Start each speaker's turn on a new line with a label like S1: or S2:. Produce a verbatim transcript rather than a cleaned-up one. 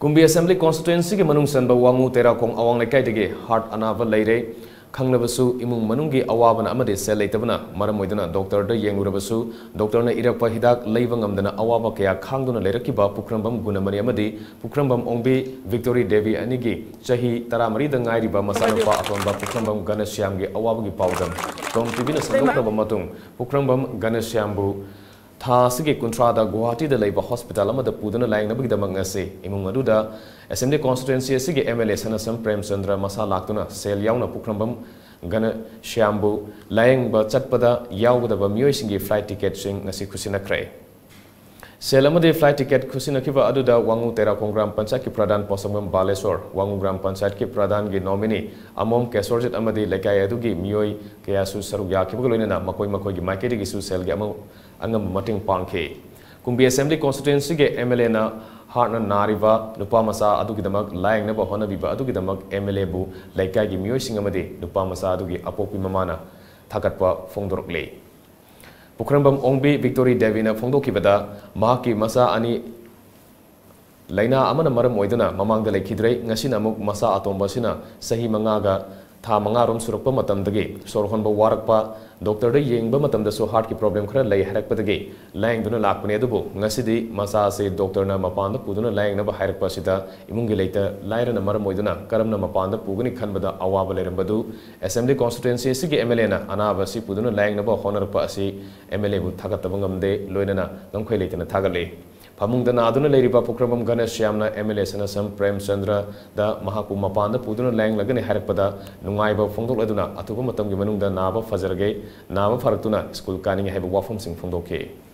S1: Kumbi Assembly Constituency ke manung sanba wangu tera kong awang lekai dege heart anava leire khangnabasu imung manunggi awabana amade sel leitabana maram moidana doctor da yenglurabasu doctor na irakpa hidak leiba ngamdana awaba kaya khangduna leirakiba pukrambam gunamani amade pukrambam ongbi Victory Devi anigi chahi taramari da ngairiba masanapa atonba pukrambam Ganashyam ge awaba gi pawdam tom tibina sandokraba matung pukrambam Ganashyambu Thasige Kuntrada Guwahati da Leiba Hospital amada pudana layang nabagidamang ase imung aduda Assembly Constituency asige M L A Sanasam Prem Chandra masa laktuna sel yauna pukrambam Ganashyambu layang ba chatpada yaugdaba mioisingi flight ticket sing ngasi khusinakrai sel amade flight ticket khusinakiba aduda wangu tera kongram panchayat ki pradhan posangam Baleswar wangu gram panchayat ki pradhan gi nominee amom kesorjit amade lekai adugi mioi kayasu saruk yakiba loinana makoi makoi gi maikedi gi su sel gi among angam mating pangke Kumbi Assembly Constituency ge M L A na harna nariva nupa masa adugi damak layang na ba hona biba adugi damak M L A bu laikai gi mioi singamade nupa masa adugi apopi mamana thakatpa fongdorok le Pukrambam Ongbi Victory Devi na fongdokibada mahaki masa ani laina amana maram oidana mamangda lekhidrei ngasina amuk masa atomba sina sahi mangaga tha manga rom surakpa matamdagi sorhonba warakpa doctor da yengba matamda so heart ki problem khara lei harakpadagi layang duna lakpane adubu ngasidi masa se doctor na mapanda puduna layang na ba harakpa sida imungi leita laira na maram oidana karamna mapanda pugani khanbada awaba lerambadu Assembly Constituency sigi M L A na anaba si puduna layang na ba honarpa asi M L A bu thagatabangam de loinana ngamkhoi leitana thagale Pamungda aduna leiriba pukrambam Ganashyamna M L A Sanasam Prem Chandra da mahaku mapanda puduna layang lagani harakpada nungaiba fongdok aduna atuba matamgi manungda naba fajarage naba faraktuna school kaning haiba wafam sing fongdoke